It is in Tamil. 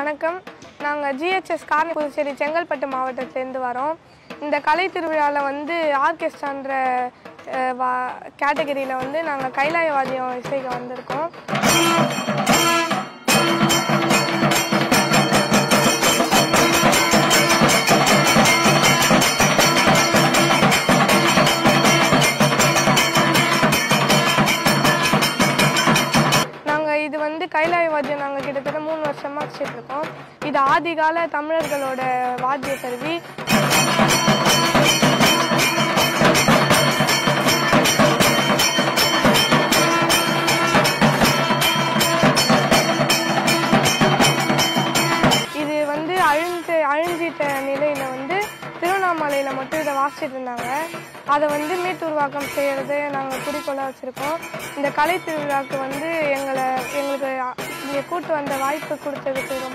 வணக்கம். நாங்கள் ஜிஹெச்எஸ் புதுச்சேரி செங்கல்பட்டு மாவட்டத்திலேருந்து வரோம். இந்த கலை திருவிழாவில் வந்து ஆர்கெஸ்ட்ரான்ற கேட்டகரியில் வந்து நாங்கள் கைலாய வாத்தியம் இசைக்க வந்திருக்கோம். இது வந்து கைலாய வாத்தியம் நாங்கள் கிட்டத்தட்ட 3 வருஷமாக வச்சுட்டு இருக்கோம். இது ஆதிகால தமிழர்களோட வாத்திய கருவி. இது வந்து அழிஞ்சிட்ட நிலையில் வந்து திருவண்ணாமலையில் மட்டும் இதை வாசிச்சுட்டு இருந்தாங்க. அதை வந்து மீட்டுருவாக்கம் செய்கிறது நாங்கள் குறிக்கோளாக வச்சுருக்கோம். இந்த கலை திருவிழாவுக்கு வந்து எங்களுக்கு இங்கே கூட்டு வந்த வாய்ப்பு கொடுத்ததுக்கு